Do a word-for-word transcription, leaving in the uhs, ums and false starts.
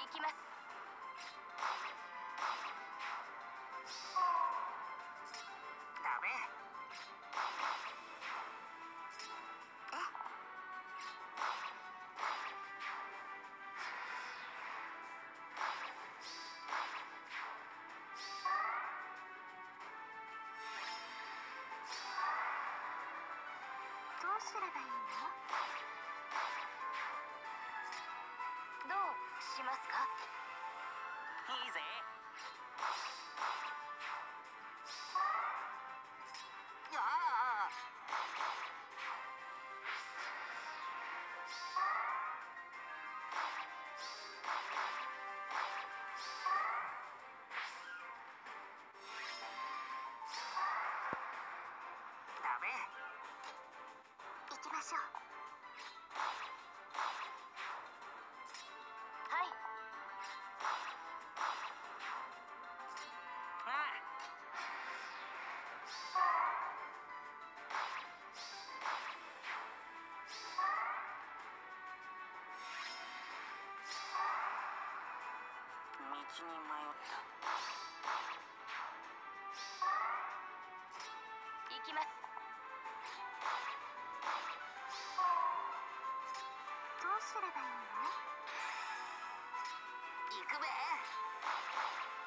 きます。 ダメ。 どうすればいいの？どうしますか？ いいぜ。ああ。ダメ。 行きましょう。はい。 ああ。道に迷った。 行きます。どうすればいいの？ 行くべ。